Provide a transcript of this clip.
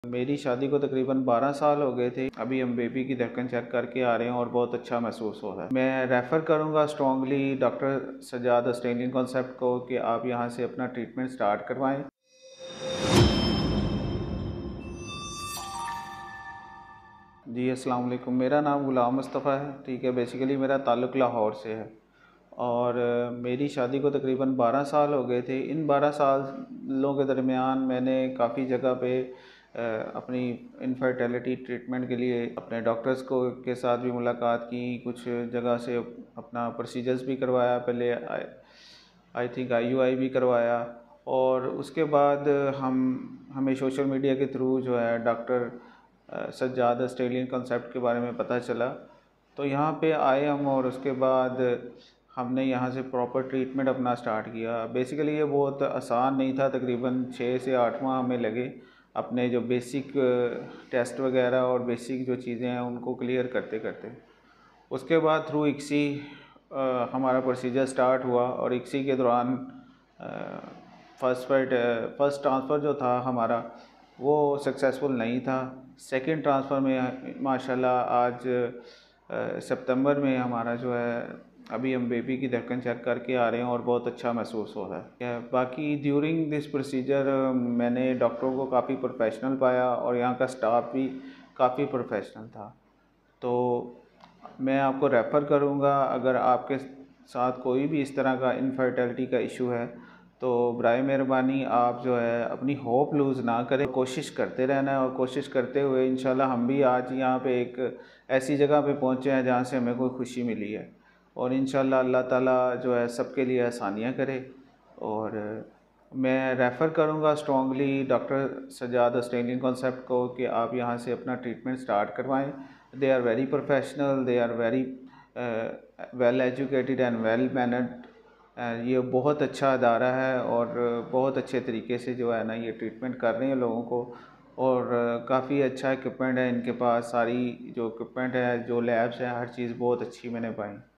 मेरी शादी को तकरीबन 12 साल हो गए थे। अभी हम बेबी की धड़कन चेक करके आ रहे हैं और बहुत अच्छा महसूस हो रहा है। मैं रेफ़र करूंगा strongly doctor Sajad Australian concept को कि आप यहां से अपना ट्रीटमेंट स्टार्ट करवाएं। जी अस्सलाम वालेकुम, मेरा नाम गुलाम मुस्तफ़ा है। ठीक है, बेसिकली मेरा ताल्लुक़ लाहौर से है और मेरी शादी को तकरीबन 12 साल हो गए थे। इन 12 सालों के दरमियान मैंने काफ़ी जगह पे अपनी इनफर्टिलिटी ट्रीटमेंट के लिए अपने डॉक्टर्स को के साथ भी मुलाकात की, कुछ जगह से अपना प्रोसीजर्स भी करवाया। पहले आई थिंक IUI भी करवाया और उसके बाद हमें सोशल मीडिया के थ्रू जो है डॉक्टर सज्जाद ऑस्ट्रेलियन कॉन्सेप्ट के बारे में पता चला, तो यहाँ पे आए हम और उसके बाद हमने यहाँ से प्रॉपर ट्रीटमेंट अपना स्टार्ट किया। बेसिकली ये बहुत आसान नहीं था, तकरीबन 6 से 8 माह हमें लगे अपने जो बेसिक टेस्ट वगैरह और बेसिक जो चीज़ें हैं उनको क्लियर करते करते। उसके बाद थ्रू ICSI हमारा प्रोसीजर स्टार्ट हुआ और ICSI के दौरान फर्स्ट ट्रांसफ़र जो था हमारा वो सक्सेसफुल नहीं था। सेकंड ट्रांसफ़र में माशाल्लाह आज सितंबर में हमारा जो है अभी हम बेबी की धड़कन चेक करके आ रहे हैं और बहुत अच्छा महसूस हो रहा है। बाकी ड्यूरिंग दिस प्रोसीजर मैंने डॉक्टरों को काफ़ी प्रोफेशनल पाया और यहाँ का स्टाफ भी काफ़ी प्रोफेशनल था। तो मैं आपको रेफ़र करूँगा, अगर आपके साथ कोई भी इस तरह का इनफर्टिलिटी का इशू है तो बराए मेहरबानी आप जो है अपनी होप लूज़ ना करें, कोशिश करते रहना है और कोशिश करते हुए इंशाल्लाह हम भी आज यहाँ पे एक ऐसी जगह पे पहुँचे हैं जहाँ से हमें कोई खुशी मिली है और इंशाल्लाह अल्लाह ताला जो है सबके लिए आसानियाँ करे। और मैं रेफ़र करूँगा strongly doctor Sajad Australian concept को कि आप यहाँ से अपना ट्रीटमेंट स्टार्ट करवाएं। They are very professional, they are very well educated and well mannered. ये बहुत अच्छा अदारा है और बहुत अच्छे तरीके से जो है ना ये ट्रीटमेंट कर रहे हैं लोगों को और काफ़ी अच्छा इक्विपमेंट है इनके पास। सारी जो इक्विपमेंट है, जो लैब्स है, हर चीज़ बहुत अच्छी मैंने पाई।